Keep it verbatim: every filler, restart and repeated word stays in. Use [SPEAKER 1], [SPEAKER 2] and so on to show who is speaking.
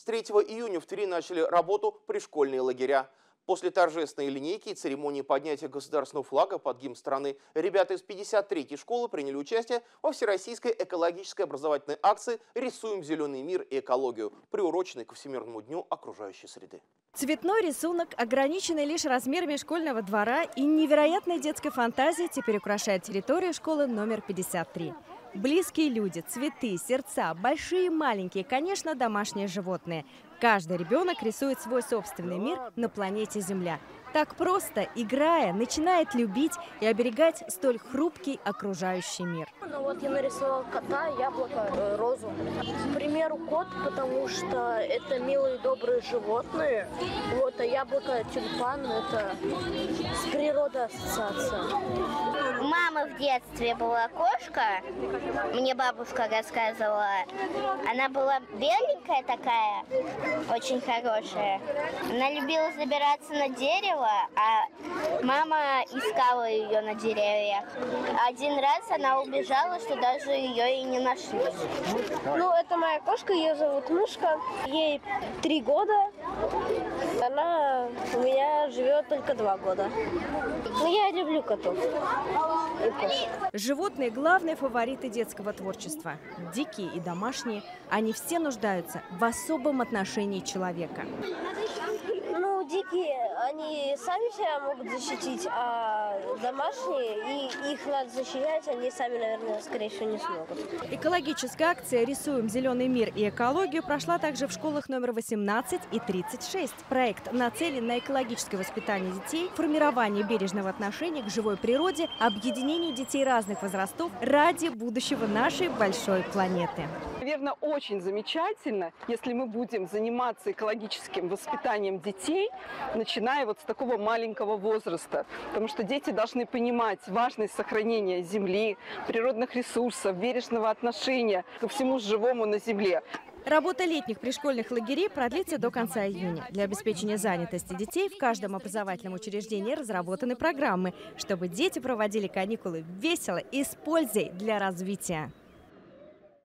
[SPEAKER 1] третьего июня в Твери начали работу пришкольные лагеря. После торжественной линейки и церемонии поднятия государственного флага под гимн страны ребята из пятьдесят третьей школы приняли участие во всероссийской экологической образовательной акции «Рисуем зеленый мир и экологию», приуроченной ко Всемирному дню окружающей среды.
[SPEAKER 2] Цветной рисунок, ограниченный лишь размерами школьного двора, и невероятной детской фантазией теперь украшает территорию школы номер пятьдесят три. Близкие люди, цветы, сердца, большие и маленькие, конечно, домашние животные. Каждый ребенок рисует свой собственный мир на планете Земля. Так просто, играя, начинает любить и оберегать столь хрупкий окружающий мир.
[SPEAKER 3] Ну вот я нарисовал кота, яблоко, розу. К примеру, кот, потому что это милые добрые животные. Вот, а яблоко, тюльпан – это с природой ассоциация.
[SPEAKER 4] У мамы в детстве была кошка, мне бабушка рассказывала. Она была беленькая такая, очень хорошая. Она любила забираться на дерево, а мама искала ее на деревьях. Один раз она убежала, что даже ее и не нашли.
[SPEAKER 3] Ну, это моя кошка, ее зовут Мышка. Ей три года. Она у меня живет только два года. Но я люблю котов и кошек.
[SPEAKER 2] Животные – главные фавориты детского творчества. Дикие и домашние, они все нуждаются в особом отношении человека.
[SPEAKER 3] Ну, дикие, они сами себя могут защитить, а домашние, и их надо защищать, они сами, наверное, скорее всего, не смогут.
[SPEAKER 2] Экологическая акция «Рисуем зеленый мир и экологию» прошла также в школах номер восемнадцать и тридцать шесть. Проект нацелен на экологическое воспитание детей, формирование бережного отношения к живой природе, объединению детей разных возрастов ради будущего нашей большой планеты.
[SPEAKER 5] Наверное, очень замечательно, если мы будем заниматься экологическим воспитанием детей, начиная вот с такого маленького возраста. Потому что дети должны понимать важность сохранения земли, природных ресурсов, бережного отношения ко всему живому на земле.
[SPEAKER 2] Работа летних пришкольных лагерей продлится до конца июня. Для обеспечения занятости детей в каждом образовательном учреждении разработаны программы, чтобы дети проводили каникулы весело и с пользой для развития.